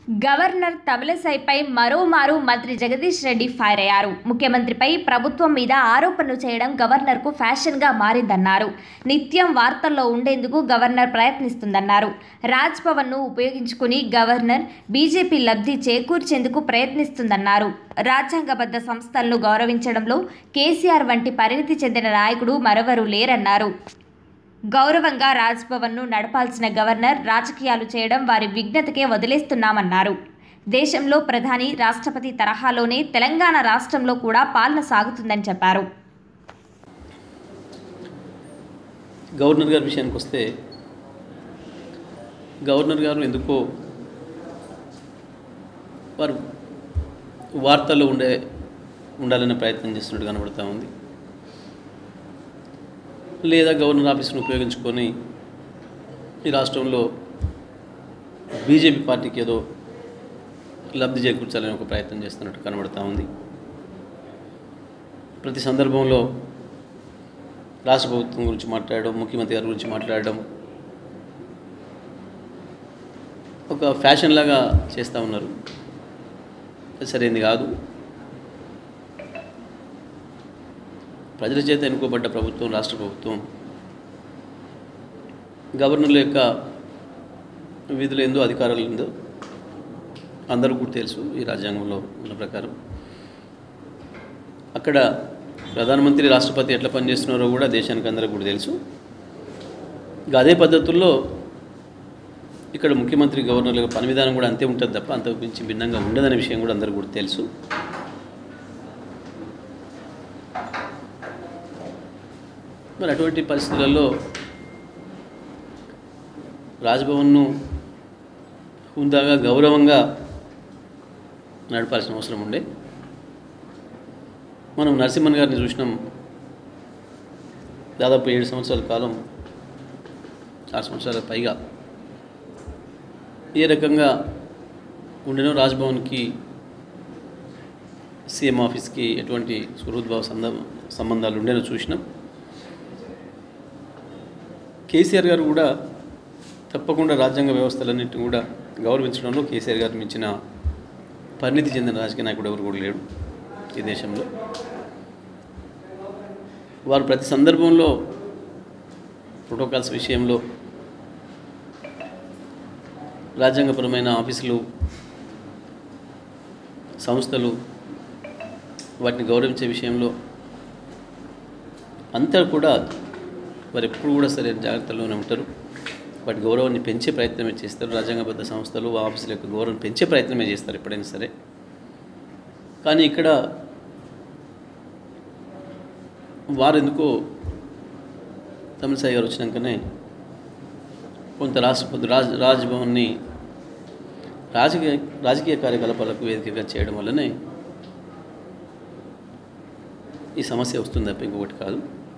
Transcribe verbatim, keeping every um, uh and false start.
Governor తమిళసైపై మరోమారు మంత్రి Jagadish Reddy fire అయ్యారు. ముఖ్యమంత్రిపై ప్రభుత్వం మీద ఆరోపణలు చేయడం గవర్నర్కు ఫ్యాషన్గా మారిందన్నారు. నిత్యం వార్తల్లో ఉండేందుకు గవర్నర్ ప్రయత్నిస్తుందన్నారు. రాజ్ భవన్ను ఉపయోగించుకుని గవర్నర్ బీజేపీ లబ్ధి చేకూర్చేందుకు ప్రయత్నిస్తుందన్నారు. రాజ్యాంగబద్ధ సంస్థలను గౌరవించడంలో కేసీఆర్ వంటి పరిణితి చెందిన నాయకుడు మరెవరూ లేరన్నారు. గౌరవంగా రాజ్భవన్ను నడపాల్సిన గవర్నర్ రాజకీయాలు చేయడం వారి విఘ్నతకే వదిలేస్తున్నామన్నారు. దేశంలో ప్రధాని రాష్ట్రపతి తరహాలోనే తెలంగాణ రాష్ట్రంలో కూడా పాలన సాగుతుందని చెప్పారు. గవర్నర్ గారి విషయానికి వస్తే గవర్నర్ గారు ఎందుకో వారు వార్తల్లో ఉండే ఉండాలనే ప్రయత్నం చేస్తున్నట్టు కనబడుతూ ఉంది. లేదా గవర్నర్ ఆఫీస్ను ఉపయోగించుకొని ఈ రాష్ట్రంలో బీజేపీ పార్టీకి ఏదో లబ్ధి చేకూర్చాలని ఒక ప్రయత్నం చేస్తున్నట్టు కనబడుతూ ఉంది. ప్రతి సందర్భంలో రాష్ట్ర ప్రభుత్వం గురించి మాట్లాడడం, ముఖ్యమంత్రి గారి గురించి మాట్లాడడం ఒక ఫ్యాషన్ లాగా చేస్తూ ఉన్నారు. సరైనది కాదు. ప్రజల చేత ఎన్నుకోబడ్డ ప్రభుత్వం రాష్ట్ర ప్రభుత్వం గవర్నర్ల యొక్క విధులు ఏందో అధికారాలు ఏందో అందరూ కూడా తెలుసు. ఈ రాజ్యాంగంలో ఉన్న ప్రకారం అక్కడ ప్రధానమంత్రి రాష్ట్రపతి ఎట్లా పనిచేస్తున్నారో కూడా దేశానికి అందరికీ కూడా తెలుసు. అదే పద్ధతుల్లో ఇక్కడ ముఖ్యమంత్రి గవర్నర్ల పని విధానం కూడా అంతే ఉంటుంది తప్ప అంత మించి భిన్నంగా ఉండదనే విషయం కూడా అందరికీ కూడా తెలుసు. మరి అటువంటి పరిస్థితులలో రాజ్భవన్ను హుందాగా గౌరవంగా నడపాల్సిన అవసరం ఉండే. మనం నరసింహన్ గారిని చూసినాం. దాదాపు ఏడు సంవత్సరాల కాలం, ఆరు సంవత్సరాల పైగా ఏ రకంగా ఉండినో రాజ్భవన్కి సీఎం ఆఫీస్కి ఎటువంటి సుహృద్భావ సంబంధాలు ఉండేనో చూసినాం. కేసీఆర్ గారు కూడా తప్పకుండా రాజ్యాంగ వ్యవస్థలన్నింటినీ కూడా గౌరవించడంలో కేసీఆర్ గారు మించిన పరిణితి చెందిన రాజకీయ నాయకుడు ఎవరు కూడా లేడు ఈ దేశంలో. వారు ప్రతి సందర్భంలో ప్రోటోకాల్స్ విషయంలో, రాజ్యాంగపరమైన ఆఫీసులు, సంస్థలు వాటిని గౌరవించే విషయంలో అంతా కూడా వారు ఎప్పుడు కూడా సరైన జాగ్రత్తలోనే ఉంటారు. వాటి గౌరవాన్ని పెంచే ప్రయత్నమే చేస్తారు. రాజ్యాంగబద్ధ సంస్థలు, ఆఫీసుల యొక్క గౌరవం పెంచే ప్రయత్నమే చేస్తారు ఎప్పుడైనా సరే. కానీ ఇక్కడ వారు ఎందుకో తమిళసాయి గారు వచ్చినాకనే కొంత రాష్ట్రపతి రాజ్ రాజ్భవన్ని రాజకీయ రాజకీయ కార్యకలాపాలకు వేదికగా చేయడం వల్లనే ఈ సమస్య వస్తుంది తప్ప ఇంకొకటి కాదు.